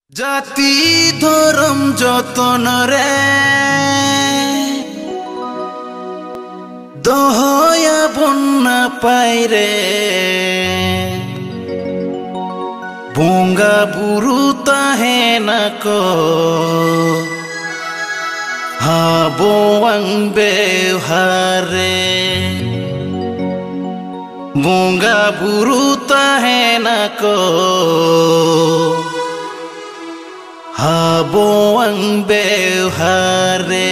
जाति धर्म जतन रे दहया बन्ना पाइरे बोंगा बुरु ताहेना को हाबोवांग बेवहारे बोंगा बुरु ताहेना को हाबोवांग बेवहारे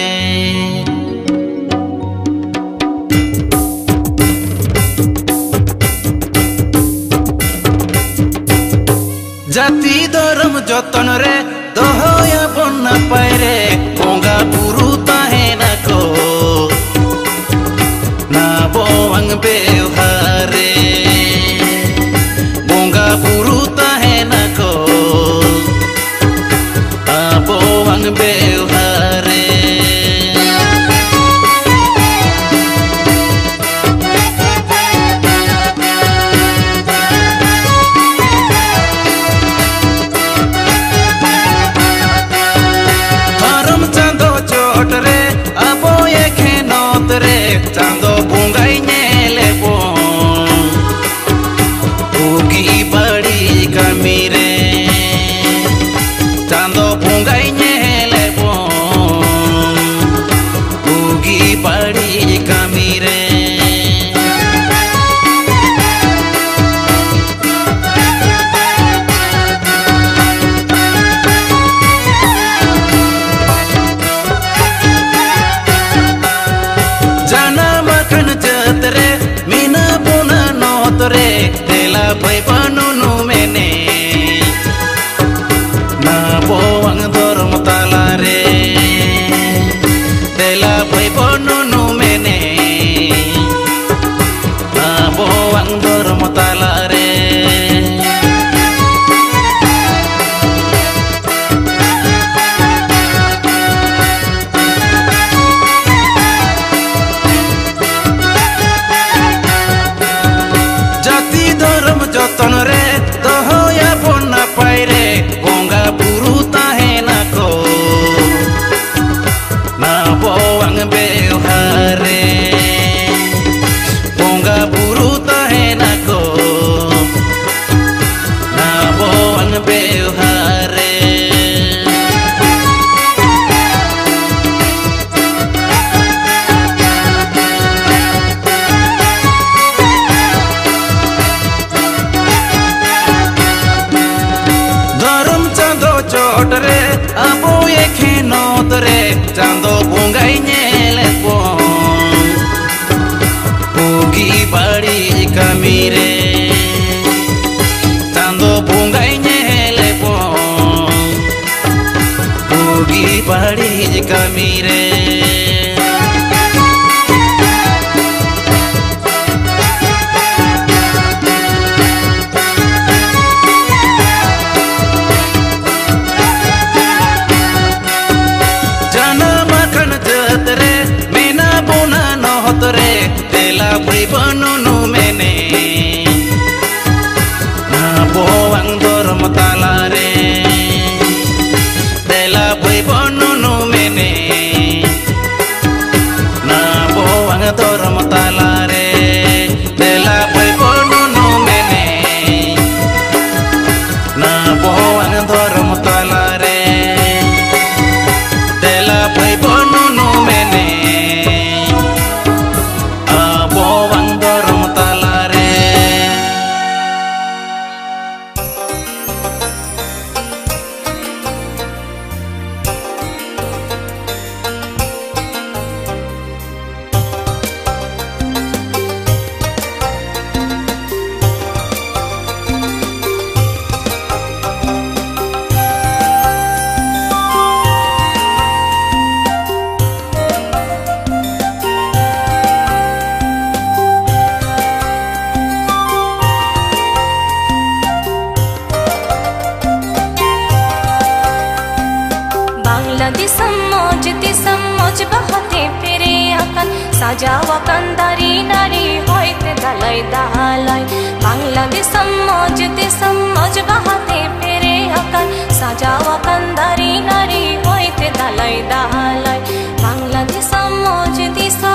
जाति धर्म जतन रे दहया बन्ना पाइरे बोंगा बुरु ताहेना को नाबोवांग बेवहारे बोंगा बुरु ताहेना को नाबोवांग बेवहारे चांदो बुंगाई नेले बों उगी बड़ी कमी रे चांदो बुंगाई नेले बों उगी बड़ी कमी रे रे तेला भाई बनू मैंने ना बोवांग धर्म ताला रे तेला भाई बनू मैंने ना बोवांग धर्म ताला रे जतन रे दहया बन्ना पाइरे बोंगा बुरु ताहेना को नाबोवांग बेवहारे बोंगा बुरु ताहेना को नाबोवांग बेवहारे चोट रे अबो ये खेनोत रे चांदो बुंगाई नेले बों उगी बड़ी कमी रे चांदो बुंगाई नेले बों उगी बड़ी कमी रे तेला भाई बनू मैंने नाबोवांग धर्म ताला रे तेला भाई बनू मैंने नाबोवांग धर्म ताला रे तेला भाई बनू मैंने नाबोवांग धर्म ताला रे तेला भाई बनू मैंने समझ बहते फिरे अकन साजावाkan dari nari hoite dalai dalai Bangladesh समझते समझ बहते फिरे अकन sajawakan dari nari hoite dalai dalai Bangladesh moj disa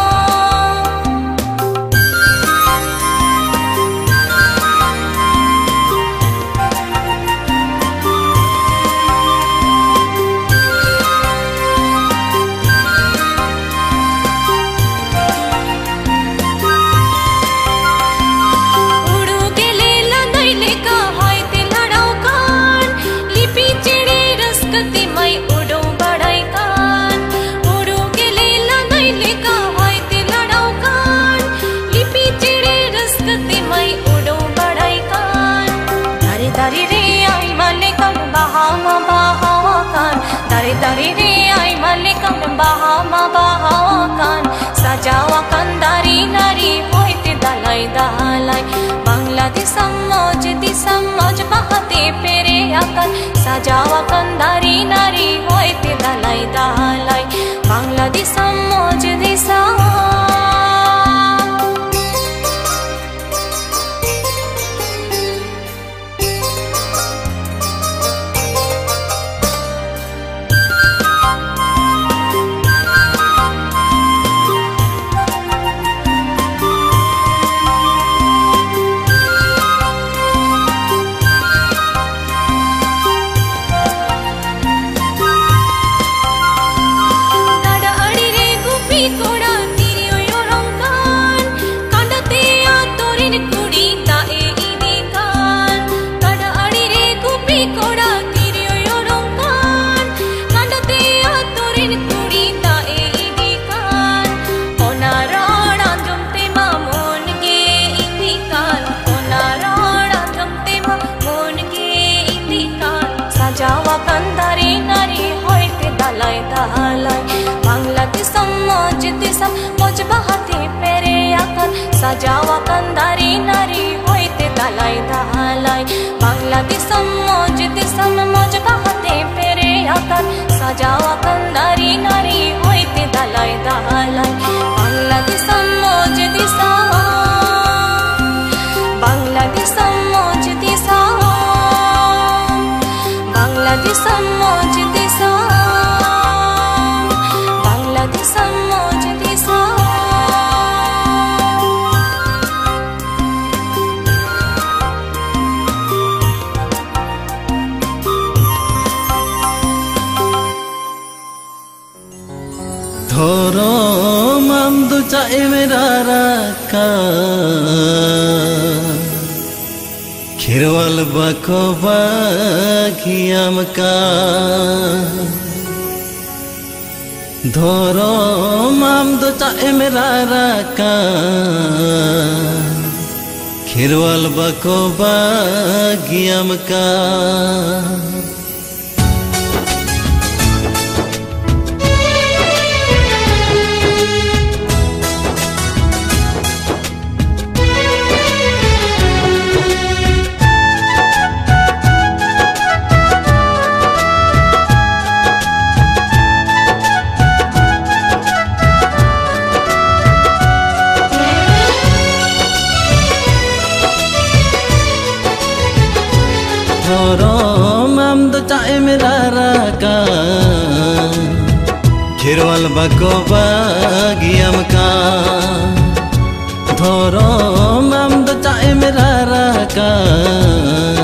dari re ai malikan bahama bahawakan sajawakan dari nari hoite dalai dalai Bangladesh moj disa moj bahate pere akan sajawakan dari nari hoite dalai dalai Bangladesh moj disa sajawakan dari nari hoite dalai dalai Bangladesh moj disa moj bahate pere akan sajawakan dari nari hoite dalai dalai Bangladesh moj disa moj bahate pere akan sajawakan dari nari hoite dalai dalai Bangladesh moj disa Bangladesh moj disa Bangladesh moj disa Bangladesh moj disa Thoro mamdu chae mera raka खिरवल बको बागियम का धोरो माम दो चाहे मेरा राका खिरवल बको बागियम का mamdu chae mera raka khirwal bako bagiyam ka dhoro mamdu chae mera raka